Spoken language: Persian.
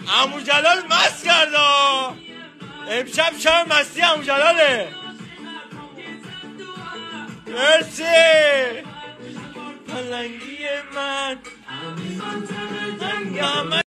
عمو جلال مست کرده. امشب شب مستی عمو جلاله. مرسی پلنگی من